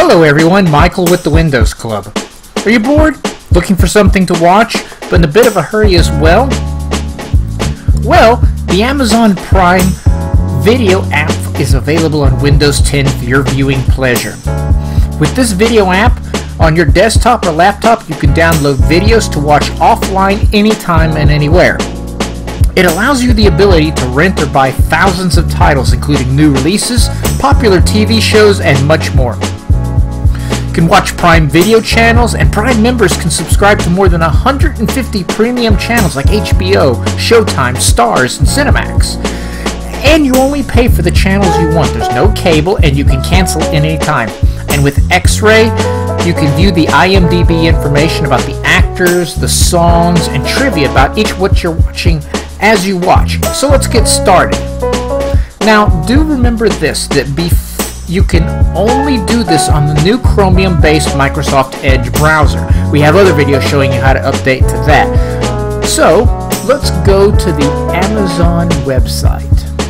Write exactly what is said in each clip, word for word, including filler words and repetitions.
Hello everyone, Michael with the Windows Club. Are you bored? Looking for something to watch, but in a bit of a hurry as well? Well, the Amazon Prime Video app is available on Windows ten for your viewing pleasure. With this video app, on your desktop or laptop, you can download videos to watch offline anytime and anywhere. It allows you the ability to rent or buy thousands of titles, including new releases, popular T V shows, and much more. You can watch Prime Video channels, and Prime members can subscribe to more than one hundred fifty premium channels like H B O, Showtime, Starz, and Cinemax. And you only pay for the channels you want. There's no cable, and you can cancel at any time. And with X-Ray, you can view the I M D B information about the actors, the songs, and trivia about each what you're watching as you watch. So let's get started. Now, do remember this, that bef you can only do this on the new Chromium-based Microsoft Edge browser. We have other videos showing you how to update to that. So, let's go to the Amazon website.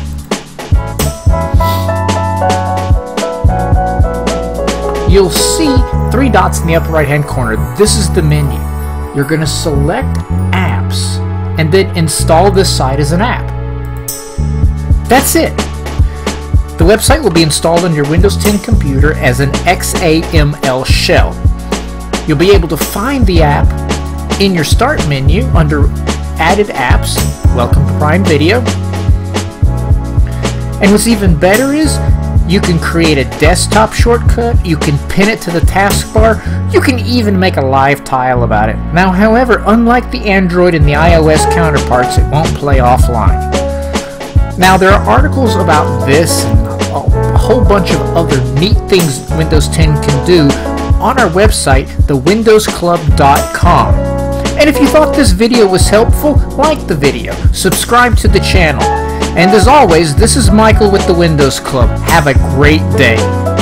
You'll see three dots in the upper right hand corner. This is the menu. You're going to select apps and then install this site as an app. That's it. The website will be installed on your Windows ten computer as an X A M L shell. You'll be able to find the app in your Start menu under Added Apps, Welcome to Prime Video. And what's even better is you can create a desktop shortcut, you can pin it to the taskbar, you can even make a live tile about it. Now, however, unlike the Android and the iOS counterparts, it won't play offline. Now, there are articles about this and a whole bunch of other neat things Windows ten can do on our website, the windows club dot com. And if you thought this video was helpful, like the video, subscribe to the channel. And as always, this is Michael with the Windows Club. Have a great day.